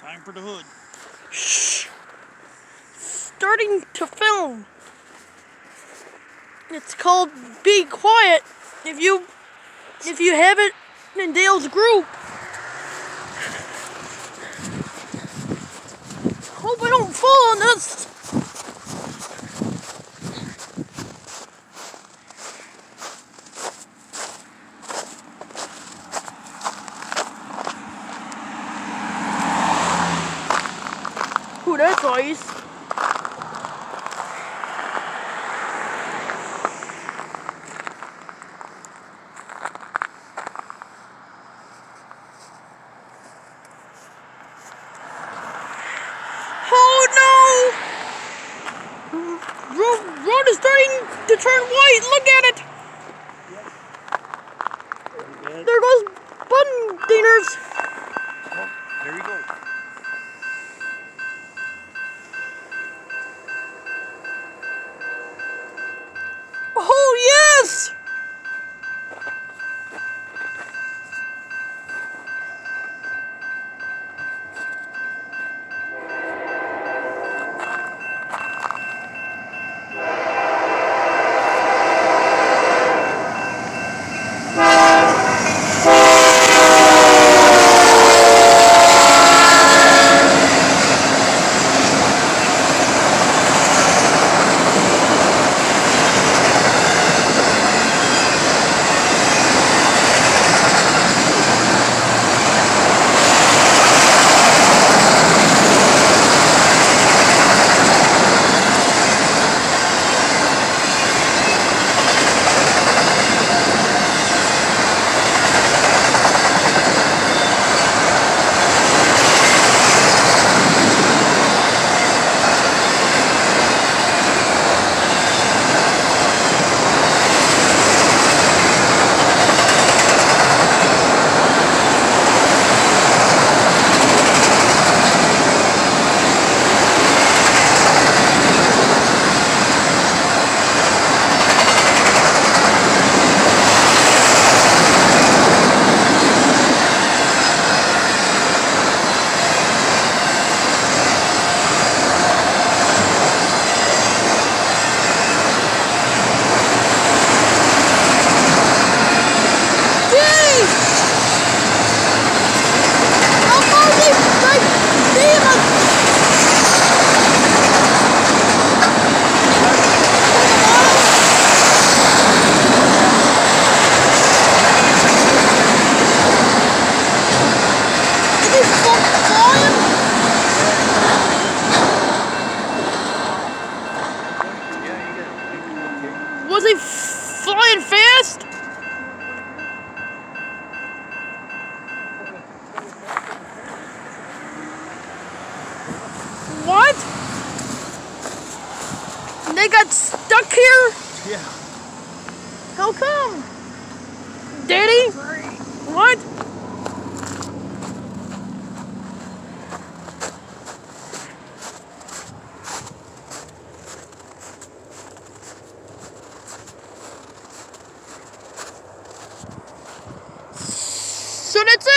Time for the hood. Shh. Starting to film. It's called Be Quiet. If you have it in Dale's group. Hope I don't fall on this. Ooh, that's ice. Oh no! Road is starting to turn white. Look at it. Yep. There goes button diners. Oh, there you go. Oh yes! Was he flying fast? What? They got stuck here? Yeah. How come? Daddy? What? So that's it.